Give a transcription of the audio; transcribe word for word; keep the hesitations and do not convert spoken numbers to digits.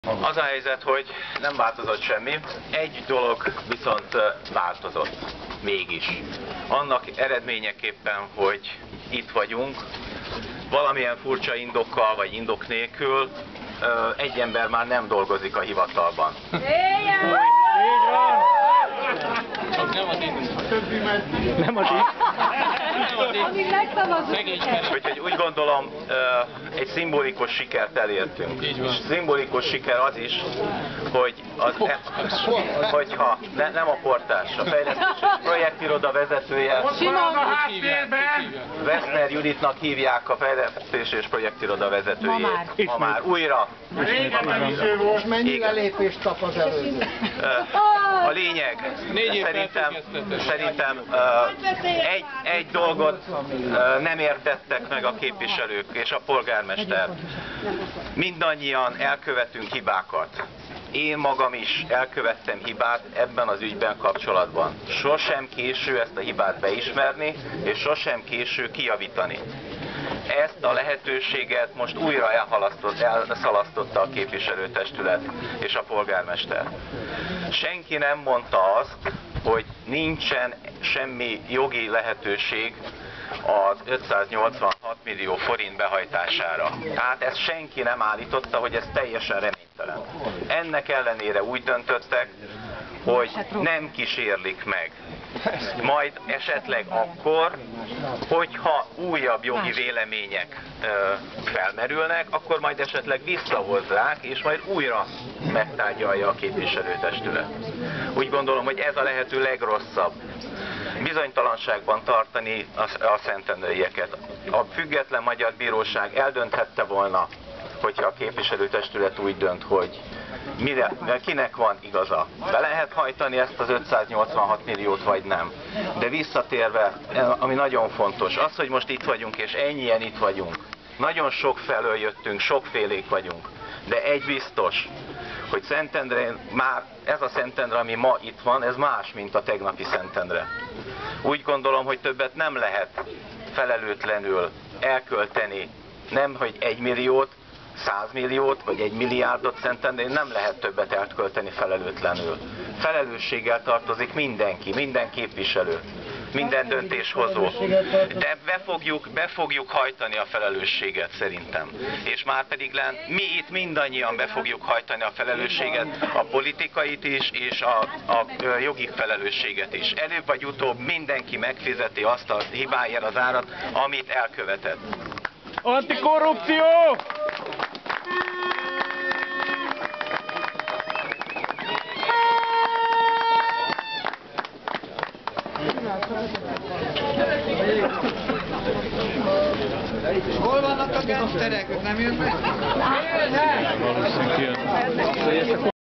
Az a helyzet, hogy nem változott semmi, egy dolog viszont változott, mégis. Annak eredményeképpen, hogy itt vagyunk, valamilyen furcsa indokkal vagy indok nélkül egy ember már nem dolgozik a hivatalban. Nem az itt. Úgyhogy úgy gondolom, egy szimbolikus sikert elértünk. És szimbolikus siker az is, hogy az, hogyha ne, nem a portás, a fejlesztés és projektiroda vezetője, Veszner Juditnak hívják a fejlesztés és projektiroda vezetőjét. Ma már újra. Most mennyi lépést kap az előző? A lényeg, szerintem, szerintem egy, egy dolgot nem értettek meg a képviselők és a polgármester. Mindannyian elkövetünk hibákat. Én magam is elkövettem hibát ebben az ügyben kapcsolatban. Sosem késő ezt a hibát beismerni, és sosem késő kijavítani. Ezt a lehetőséget most újra elszalasztotta a képviselőtestület és a polgármester. Senki nem mondta azt, hogy nincsen semmi jogi lehetőség az ötszáznyolcvanhat millió forint behajtására. Tehát ezt senki nem állította, hogy ez teljesen reménytelen. Ennek ellenére úgy döntöttek, hogy nem kísérlik meg. Majd esetleg akkor, hogyha újabb jogi vélemények ö, felmerülnek, akkor majd esetleg visszahozzák, és majd újra megtárgyalja a képviselőtestület. Úgy gondolom, hogy ez a lehető legrosszabb. Bizonytalanságban tartani a, a szentendreieket. A független magyar bíróság eldönthette volna, hogyha a képviselőtestület úgy dönt, hogy mire, kinek van igaza. Be lehet hajtani ezt az ötszáznyolcvanhat milliót, vagy nem. De visszatérve, ami nagyon fontos, az, hogy most itt vagyunk, és ennyien itt vagyunk. Nagyon sok felől jöttünk, sokfélék vagyunk. De egy biztos, hogy Szentendrén már ez a Szentendre, ami ma itt van, ez más, mint a tegnapi Szentendre. Úgy gondolom, hogy többet nem lehet felelőtlenül elkölteni, nem hogy egy milliót, százmilliót vagy egy milliárdot Szentendrén, nem lehet többet elkölteni felelőtlenül. Felelősséggel tartozik mindenki, minden képviselő, minden döntéshozó. De be fogjuk, be fogjuk hajtani a felelősséget szerintem. És már pedig len, mi itt mindannyian be fogjuk hajtani a felelősséget, a politikait is, és a, a jogi felelősséget is. Előbb vagy utóbb mindenki megfizeti azt a hibáért az árat, amit elkövetett. Antikorrupció! Hol vannak a gangsterek? Nem jönnek? Valószínűleg